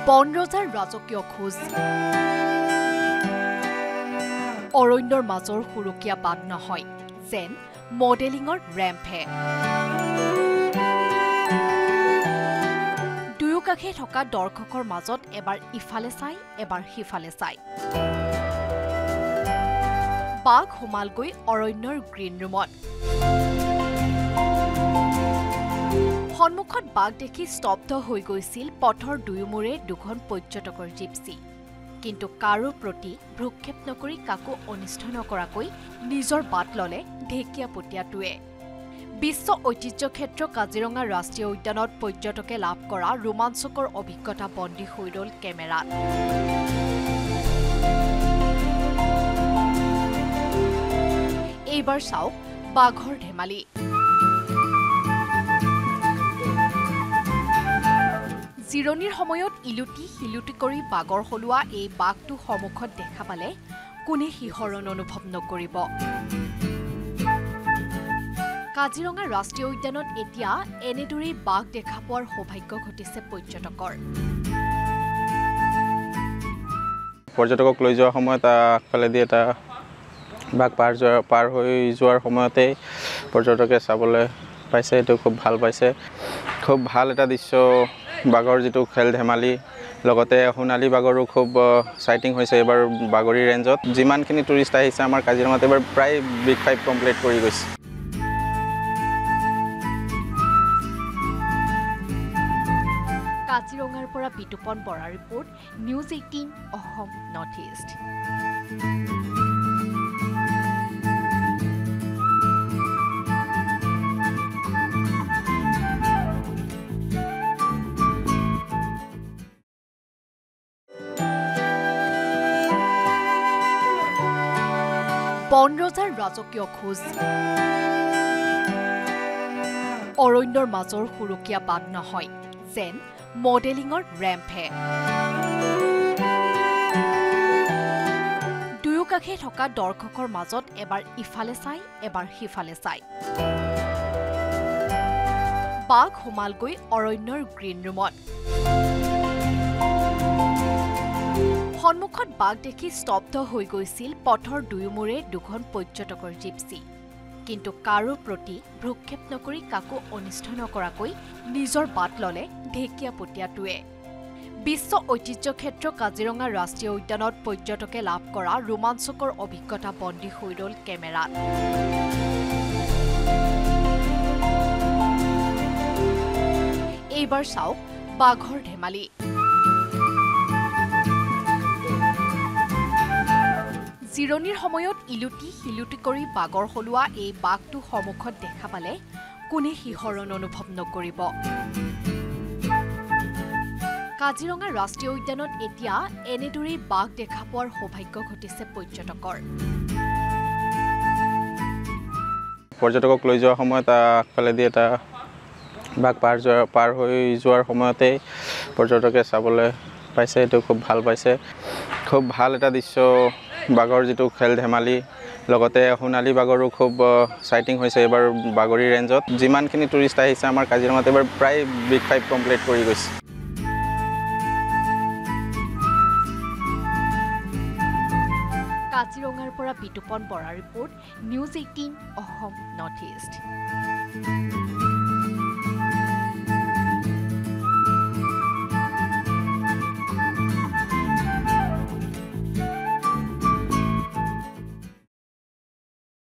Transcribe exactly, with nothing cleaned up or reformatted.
বনৰজাৰ ৰাজকীয় খোজ অৰণ্যৰ মাজৰ সুৰকীয়া বাট নহয় যেন মডেলিঙৰ ৰেম্পহে দুয়োকাষে থকা দৰ্শকৰ মাজত এবাৰ ইফালে চাই এবাৰ সিফালে চাই বাঘ সোমালগৈ অৰণ্যৰ গ্ৰীণ ৰুমত সন্মুখত বাঘ দেখি স্তব্ধ হৈ গৈছিল পথৰ দুয়োমূৰে দুখন পৰ্যটকৰ জিপচি কিন্তু কাৰো প্ৰতি ভ্ৰক্ষেপ নকৰি কাকো অনিষ্ট নকৰাকৈ নিজৰ বাট ললে ঢেকিয়াপতীয়াটোৱে বিশ্ব ঐতিহ্য ক্ষেত্ৰ কাজিৰঙা ৰাষ্ট্ৰীয় উদ্যানত পৰ্যটকে লাভ কৰা ৰোমাঞ্চকৰ অভিজ্ঞতা বন্দী হৈ ৰল কেমেৰাত এইবাৰ চাওক বাঘৰ ধেমালি জিৰণিৰ সময়ত ইলুটি শিলুটি কৰি বাগৰ হলোৱা এই বাঘটো সন্মুখত দেখা পালে কোনে শিহৰণ অনুভৱ নকৰিব কাজিৰঙা ৰাষ্ট্ৰীয় উদ্যানত এতিয়া এনেদৰেই বাঘ দেখা পোৱাৰ সৌভাগ্য ঘটিছে পৰ্যটকৰ পৰ্যটকক লৈ যোৱাৰ সময়ত আগফালেদি এটা বাঘ পাৰ যোৱাৰ পাৰ হৈ যোৱাৰ সময়তে পৰ্যটকে চাবলৈ পাইছে এইটো খুব ভাল পাইছে খুব ভাল এটা দৃশ্য বাঘৰ যিটো খেল ধেমালি লগতে সোণালী বাঘৰো খুব সাইটিং হৈছে এবাৰ বাগৰি ৰেঞ্জত যিমানখিনি টুৰিষ্ট আহিছে আমাৰ কাজিৰঙাত এবাৰ প্ৰায় বিগ ফাইভ কমপ্লিট কৰি গৈছে কাজিৰঙাৰ পৰা Bitupan Bora report news eighteen Assam north east বনৰজাৰ ৰাজকীয় খোজ অৰণ্যৰ মাজৰ সুৰকীয়া বাট নহয় যেন মডেলিঙৰ ৰেম্পহে দুয়োকাষে থকা দৰ্শকৰ মাজত এবাৰ ইফালে চাই এবাৰ সিফালে চাই বাঘ সোমালগৈ অৰণ্যৰ গ্ৰীণ ৰুমত সন্মুখত বাঘ দেখি স্তব্ধ হৈ গৈছিল পথৰ দুয়োমূৰে দুখন পৰ্যটকৰ জিপচি কিন্তু কাৰো প্ৰতি ভ্ৰক্ষেপ নকৰি কাকো অনিষ্ট নকৰাকৈ নিজৰ বাট ললে ঢেকিয়াপতীয়াটোৱে বিশ্ব ঐতিহ্য ক্ষেত্ৰ কাজিৰঙা ৰাষ্ট্ৰীয় উদ্যানত পৰ্যটকে লাভ কৰা ৰোমাঞ্চকৰ অভিজ্ঞতা বন্দী হৈ ৰল কেমেৰাত এইবাৰ চাওক বাঘৰ ধেমালি জিৰণিৰ সময়ত ইলুটি শিলুটি কৰি বাগৰ হলোৱা এই বাঘটো সন্মুখত দেখা পালে কোনে শিহৰণ অনুভৱ নকৰিব কাজিৰঙা ৰাষ্ট্ৰীয় উদ্যানত এতিয়া এনেদৰেই বাঘ দেখা পোৱাৰ সৌভাগ্য ঘটিছে পৰ্যটকৰ পৰ্যটকক লৈ যোৱাৰ সময়ত আগফালেদি এটা বাঘ পাৰ যোৱাৰ পাৰ হৈ যোৱাৰ সময়তে পৰ্যটকে চাবলৈ পাইছে এইটো খুব ভাল পাইছে খুব ভাল এটা দৃশ্য বাঘৰ যিটো খেল ধেমালি লগতে সোণালী বাঘৰো খুব সাইটিং হৈছে এবাৰ বাগৰি ৰেঞ্জত যিমানখিনি টুৰিষ্ট আহিছে আমাৰ কাজিৰঙাত এবাৰ প্ৰায় বিগ ফাইভ কমপ্লিট কৰি গৈছে কাজিৰঙাৰ পৰা Bitupan Bora report news eighteen Assam north east